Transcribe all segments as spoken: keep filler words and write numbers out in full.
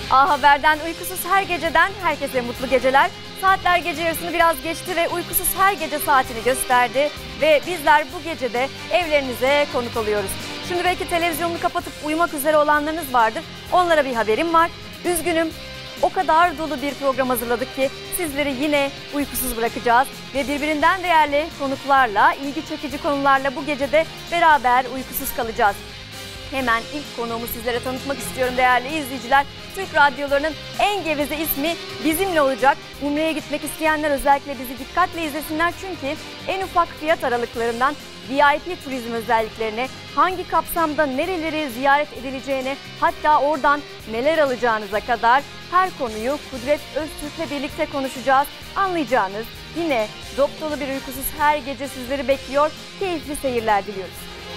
A Haber'den uykusuz her geceden herkese mutlu geceler. Saatler gece yarısını biraz geçti ve uykusuz her gece saatini gösterdi. Ve bizler bu gecede evlerinize konuk oluyoruz. Şimdi belki televizyonunu kapatıp uyumak üzere olanlarınız vardır. Onlara bir haberim var. Üzgünüm. O kadar dolu bir program hazırladık ki sizleri yine uykusuz bırakacağız. Ve birbirinden değerli konuklarla, ilgi çekici konularla bu gecede beraber uykusuz kalacağız. Hemen ilk konuğumu sizlere tanıtmak istiyorum değerli izleyiciler. Türk radyolarının en geveze ismi bizimle olacak. Umre'ye gitmek isteyenler özellikle bizi dikkatle izlesinler çünkü en ufak fiyat aralıklarından V I P turizm özelliklerine, hangi kapsamda nereleri ziyaret edileceğine, hatta oradan neler alacağınıza kadar her konuyu Kudret Öztürk'le birlikte konuşacağız. Anlayacağınız yine dop dolu bir uykusuz her gece sizleri bekliyor. Keyifli seyirler diliyoruz.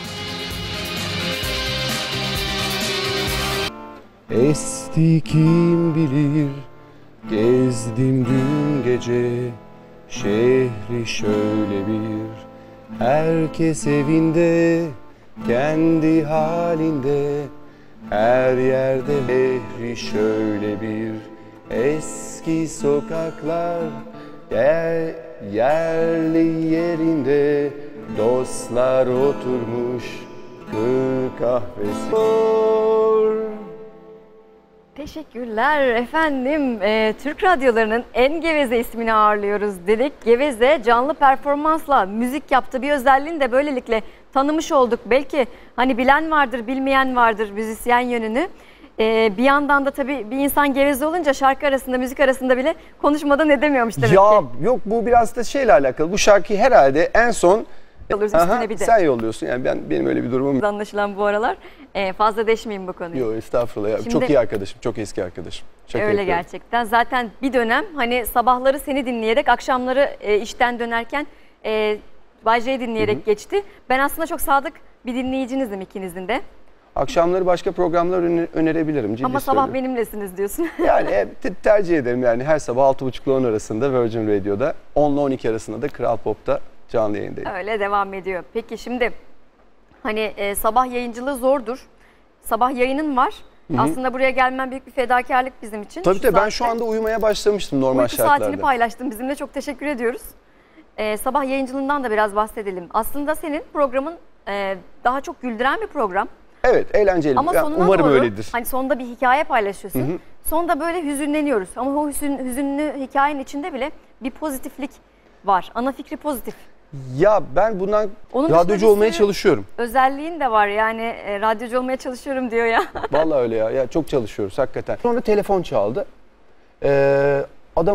Esti kim bilir, gezdim dün gece, şehri şöyle bir, herkes evinde, kendi halinde, her yerde şehri şöyle bir, eski sokaklar, yer, yerli yerinde, dostlar oturmuş, gül kahvesi. Teşekkürler efendim. Ee, Türk radyolarının en geveze ismini ağırlıyoruz dedik. Geveze canlı performansla müzik yaptığı bir özelliğini de böylelikle tanımış olduk. Belki hani bilen vardır, bilmeyen vardır müzisyen yönünü. Ee, bir yandan da tabii bir insan geveze olunca şarkı arasında, müzik arasında bile konuşmadan edemiyormuş demek ya, ki. Yok, bu biraz da şeyle alakalı. Bu şarkıyı herhalde en son Aha, bir de. Sen yolluyorsun yani ben benim öyle bir durumum yok. Anlaşılan bu aralar ee, fazla deşmeyeyim bu konuyu. Yok estağfurullah ya. Çok iyi arkadaşım, çok eski arkadaşım. Şaka öyle yapıyorum. Gerçekten. Zaten bir dönem hani sabahları seni dinleyerek, akşamları e, işten dönerken e, Bay J'yi dinleyerek hı hı. geçti. Ben aslında çok sadık bir dinleyicinizdim ikinizin de. Akşamları başka programlar öner önerebilirim. Ciddi Ama sabah söylüyorum. benimlesiniz diyorsun. Yani e, tercih ederim yani her sabah altı buçuk ile on arasında Virgin Radio'da, on ile on iki arasında da Kral Pop'ta canlı yayındayım. Öyle devam ediyor. Peki şimdi hani e, sabah yayıncılığı zordur. Sabah yayının var. Hı hı. Aslında buraya gelmen büyük bir fedakarlık bizim için. Tabii tabii ben şu anda uyumaya başlamıştım normal uyku şartlarda. Uyku saatini paylaştın bizimle. Çok teşekkür ediyoruz. Ee, sabah yayıncılığından da biraz bahsedelim. Aslında senin programın e, daha çok güldüren bir program. Evet, eğlenceli. Ama ya, umarım doğru, öyledir. Hani sonunda bir hikaye paylaşıyorsun. Hı hı. Sonunda böyle hüzünleniyoruz. Ama o hüzün, hüzünlü hikayenin içinde bile bir pozitiflik var. Ana fikri pozitif. Ya ben bundan onun radyocu olmaya çalışıyorum. Özelliğin de var yani e, radyocu olmaya çalışıyorum diyor ya. Vallahi öyle ya. Ya çok çalışıyoruz hakikaten. Sonra telefon çaldı. Ee, adam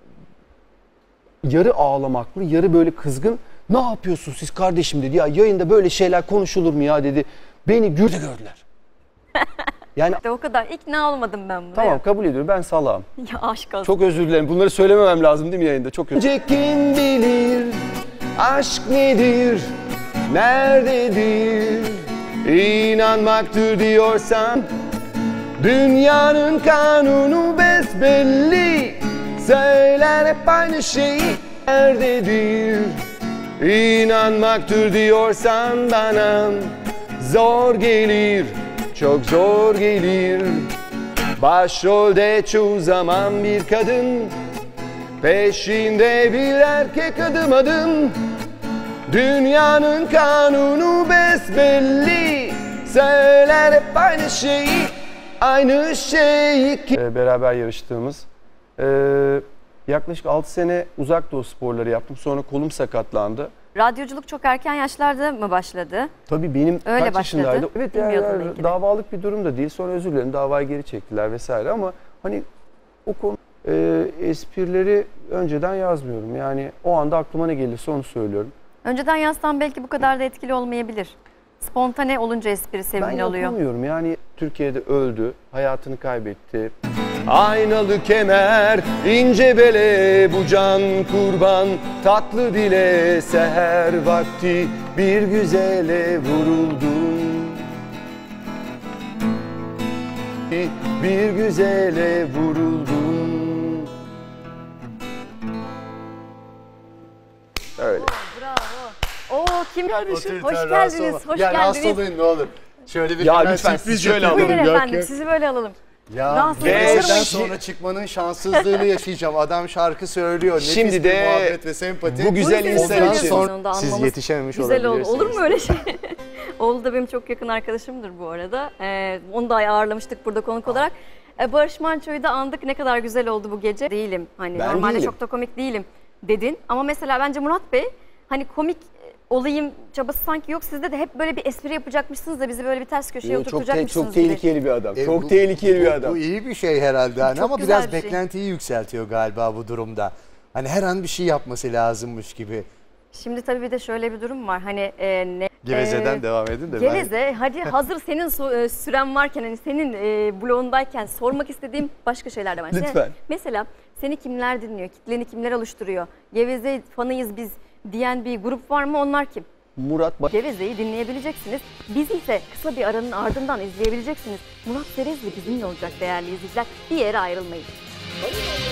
yarı ağlamaklı, yarı böyle kızgın. Ne yapıyorsun siz kardeşim dedi. Ya yayında böyle şeyler konuşulur mu ya dedi. Beni gürde gördüler. Yani işte o kadar ikna olmadım ben buna. Tamam ya. kabul ediyorum ben salağım. Ya aşk olsun. Çok özür dilerim. Bunları söylememem lazım değil mi yayında? Çok özür dilerim. Kim bilir aşk nedir, nerededir? İnanmaktır diyorsan dünyanın kanunu besbelli. Söyler hep aynı şeyi, nerededir? İnanmaktır diyorsan bana zor gelir, çok zor gelir. Başrolde çoğu zaman bir kadın, peşinde bir erkek adım adım. Dünyanın kanunu besbelli. Söyler hep aynı şeyi, aynı şeyi. Ee, beraber yarıştığımız ee, yaklaşık altı sene uzak doğu sporları yaptım. Sonra kolum sakatlandı. Radyoculuk çok erken yaşlarda mı başladı? Tabii benim öyle kaç başladı. yaşındaydı? Evet yani davalık bir durum da değil. Sonra özür dilerim davayı geri çektiler vesaire ama hani o konu e, esprileri önceden yazmıyorum. Yani o anda aklıma ne gelirse onu söylüyorum. Önceden yazsan belki bu kadar da etkili olmayabilir. Spontane olunca espri sevimli oluyor. Ben yapamıyorum yani Türkiye'de öldü, hayatını kaybetti. Aynalı kemer, ince bele, bu can kurban, tatlı dile, seher vakti bir güzele vuruldum. Bir güzele vuruldum. Öyle. Oo, kim? Kardeşim, hoş geldiniz, hoş yani geldiniz. Yani ne olur. Şöyle bir ya lütfen sürpriz şöyle alalım. Buyurun yok, efendim, yok. sizi böyle alalım. Ya Rahatsız Ve- olur Geveze'den mu? sonra çıkmanın şanssızlığını yaşayacağım. Adam şarkı söylüyor. Nefis Şimdi bir de muhabbet ve sempati. bu güzel Bunu siz insan söylüyorsunuz, için onu da siz anmamız yetişememiş güzel oldu. olabilirsiniz. Olur mu öyle şey? Oğlu da benim çok yakın arkadaşımdır bu arada. Ee, onu da ağırlamıştık burada konuk olarak. Ee, Barış Manço'yu da andık. Ne kadar güzel oldu bu gece. Değilim. Hani Ben normalde değilim. çok da komik değilim dedin. Ama mesela bence Murat Bey hani komik olayım çabası sanki yok. Sizde de hep böyle bir espri yapacakmışsınız da bizi böyle bir ters köşeye Çok, te- oturtacakmışsınız çok gibi. tehlikeli bir adam. E, çok bu- tehlikeli bir bu- adam. Bu iyi bir şey herhalde hani Çok ama güzel biraz bir şey. beklentiyi yükseltiyor galiba bu durumda. Hani her an bir şey yapması lazımmış gibi. Şimdi tabii bir de şöyle bir durum var. Hani e, ne, Geveze'den e, devam edin de Geveze, hadi hazır senin so- e, süren varken, hani senin e, bloğundayken sormak istediğim başka şeyler de var. Lütfen. Sen- mesela seni kimler dinliyor, kitleni kimler oluşturuyor, Geveze fanıyız biz diyen bir grup var mı, onlar kim? Murat Ba- Geveze'yi dinleyebileceksiniz. Bizi ise kısa bir aranın ardından izleyebileceksiniz. Murat Serezli bizimle olacak değerli izleyiciler. Bir yere ayrılmayın.